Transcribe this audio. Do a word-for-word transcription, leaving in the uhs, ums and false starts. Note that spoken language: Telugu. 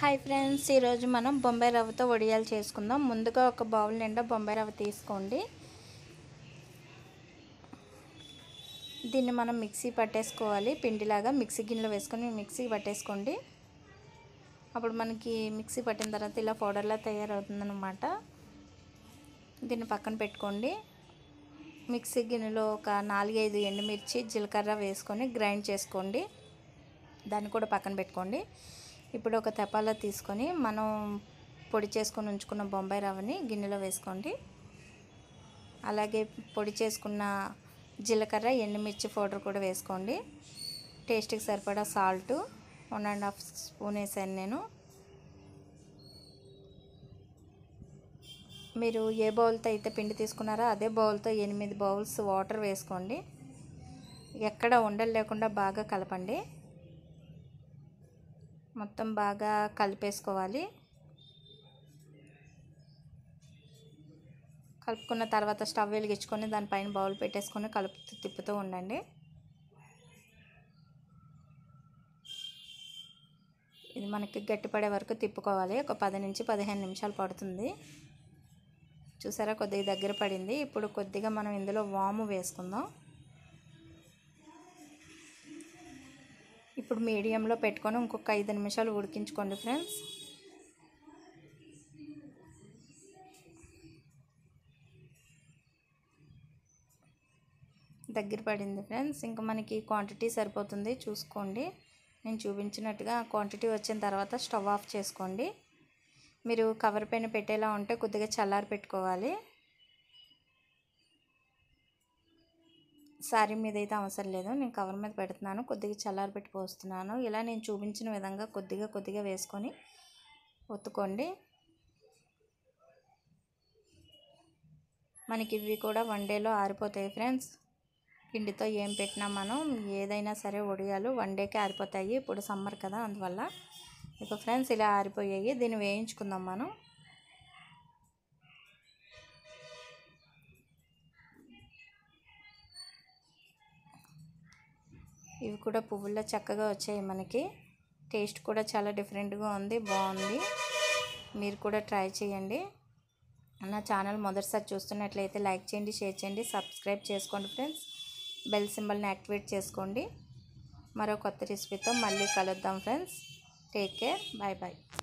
హాయ్ ఫ్రెండ్స్, ఈరోజు మనం బొంబాయి రవ్వతో వడియాలు చేసుకుందాం. ముందుగా ఒక బౌల్ నిండా బొంబాయి రవ్వ తీసుకోండి. దీన్ని మనం మిక్సీ పట్టేసుకోవాలి. పిండిలాగా మిక్సీ గిన్నెలో వేసుకొని మిక్సీ పట్టేసుకోండి. అప్పుడు మనకి మిక్సీ పట్టిన తర్వాత ఇలా పౌడర్లా తయారవుతుందన్నమాట. దీన్ని పక్కన పెట్టుకోండి. మిక్సీ గిన్నెలో ఒక నాలుగైదు ఎండుమిర్చి జీలకర్ర వేసుకొని గ్రైండ్ చేసుకోండి. దాన్ని కూడా పక్కన పెట్టుకోండి. ఇప్పుడు ఒక తెపాల తీసుకొని మనం పొడి చేసుకొని ఉంచుకున్న బొంబాయి రవ్వని గిన్నెలో వేసుకోండి. అలాగే పొడి చేసుకున్న జీలకర్ర ఎండుమిర్చి పౌడర్ కూడా వేసుకోండి. టేస్ట్కి సరిపడా salt one and half spoon వేసాను నేను. మీరు ఏ బౌల్తో అయితే పిండి తీసుకున్నారో అదే బౌల్తో ఎనిమిది బౌల్స్ వాటర్ వేసుకోండి. ఎక్కడ ఉండలు లేకుండా బాగా కలపండి. మొత్తం బాగా కలిపేసుకోవాలి. కలుపుకున్న తర్వాత స్టవ్ వెలిగించుకొని దానిపైన బౌల్ పెట్టేసుకొని కలుపుతూ తిప్పుతూ ఉండండి. ఇది మనకి గట్టిపడే వరకు తిప్పుకోవాలి. ఒక పది నుంచి పదిహేను నిమిషాలు పడుతుంది. చూసారా, కొద్దిగా దగ్గర పడింది. ఇప్పుడు కొద్దిగా మనం ఇందులో వాము వేసుకుందాం. ఇప్పుడు మీడియంలో పెట్టుకొని ఇంకొక ఐదు నిమిషాలు ఉడికించుకోండి ఫ్రెండ్స్. దగ్గర పడింది ఫ్రెండ్స్. ఇంకా మనకి క్వాంటిటీ సరిపోతుంది, చూసుకోండి. నేను చూపించినట్టుగా క్వాంటిటీ వచ్చిన తర్వాత స్టవ్ ఆఫ్ చేసుకోండి. మీరు కవర్ పైన పెట్టేలా ఉంటే కొద్దిగా చల్లారి పెట్టుకోవాలి. సారీ మీద అయితే అవసరం లేదు, నేను కవర్ మీద పెడుతున్నాను. కొద్దిగా చల్లారి పెట్టి పోస్తున్నాను. ఇలా నేను చూపించిన విధంగా కొద్దిగా కొద్దిగా వేసుకొని ఒత్తుకోండి. మనకి ఇవి కూడా వన్ డేలో ఆరిపోతాయి ఫ్రెండ్స్. పిండితో ఏం పెట్టినా మనం ఏదైనా సరే వడియాలు వన్ డేకే ఆరిపోతాయి. ఇప్పుడు సమ్మర్ కదా, అందువల్ల. ఇక ఫ్రెండ్స్ ఇలా ఆరిపోయాయి. దీన్ని వేయించుకుందాం మనం. ఇవి కూడా పువ్వుల్లో చక్కగా వచ్చాయి మనకి. టేస్ట్ కూడా చాలా డిఫరెంట్గా ఉంది, బాగుంది. మీరు కూడా ట్రై చేయండి. నా ఛానల్ మొదటిసారి చూస్తున్నట్లయితే లైక్ చేయండి, షేర్ చేయండి, సబ్స్క్రైబ్ చేసుకోండి ఫ్రెండ్స్. బెల్ సింబల్ని యాక్టివేట్ చేసుకోండి. మరో కొత్త రెసిపీతో మళ్ళీ కలుద్దాం friends. Take care, bye bye.